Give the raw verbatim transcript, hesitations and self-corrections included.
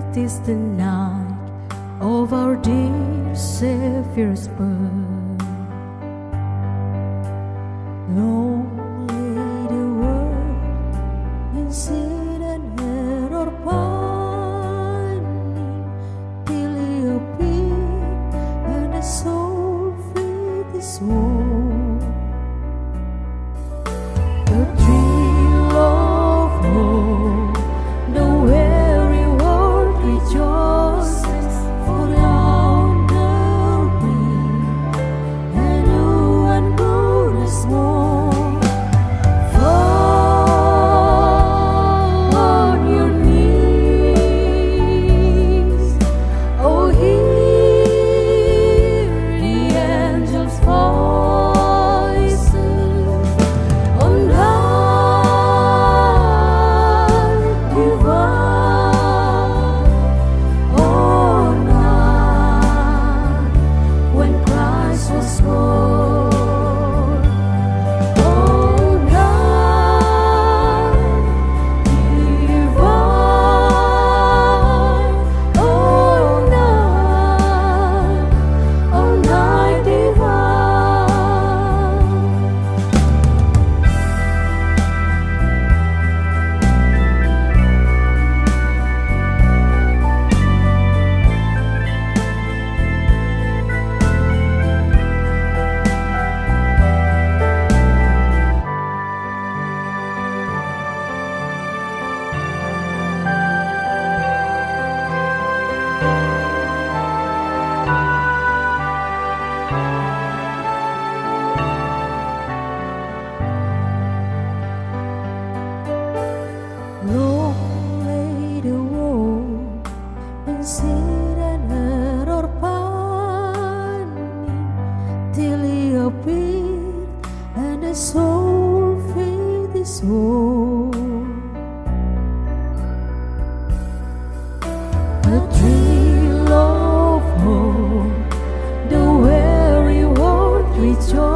'tis the night of our dear Savior's birth. Long lay the world in sin and error pining, till He appeared and the soul filled His woe. The thrill of hope, the weary world rejoices, for down the wind, and new and glorious morn. Fall on your knees, oh, hear the angels' voices on night divine, oh, night when Christ was born, oh, night divine, oh, night, oh, night divine. Long lay the world in sin and error pining, till He appeared and the soul filled His soul. The thrill of hope, the weary world rejoices.